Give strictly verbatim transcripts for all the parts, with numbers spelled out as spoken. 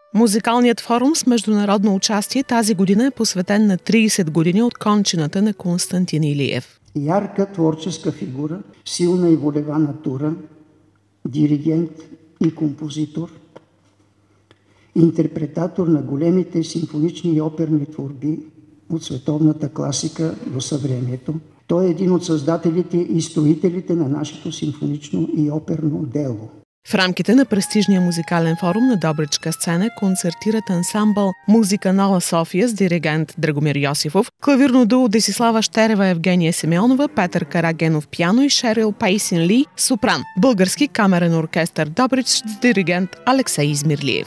Музикалният форум с международно участие тази година е посветен на трийсет години от кончината на Константин Илиев. Ярка творческа фигура, силна и волева натура, диригент и композитор, интерпретатор на големите симфонични и оперни творби от световната класика до съвремието. Той е един от създателите и строителите на нашето симфонично и оперно дело. В рамките на престижния музикален форум на Добричка сцена концертират ансамбъл Музика Нова София с диригент Драгомир Йосифов, клавирно дуо Десислава Щерева, Евгения Симеонова, Петър Карагенов пиано и Шерил Пейсин Ли сопран, български камерен оркестър Добрич с диригент Алексей Измирлиев.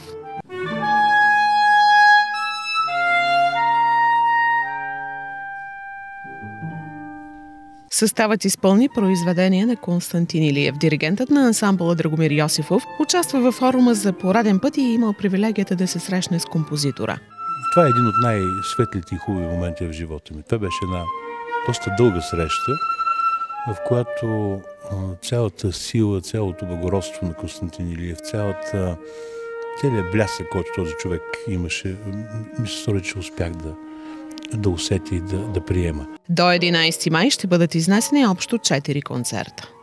Съставът изпълни произведение на Константин Илиев. Диригентът на ансамбъла Драгомир Йосифов участва във форума за пореден път и е имал привилегията да се срещне с композитора. Това е един от най-светлите и хубави моменти в живота ми. Това беше една доста дълга среща, в която цялата сила, цялото благородство на Константин Илиев, цялата, целият блясък, който този човек имаше, ми се стори, че успях да да усети и да, да приема. До единайсети май ще бъдат изнесени общо четири концерта.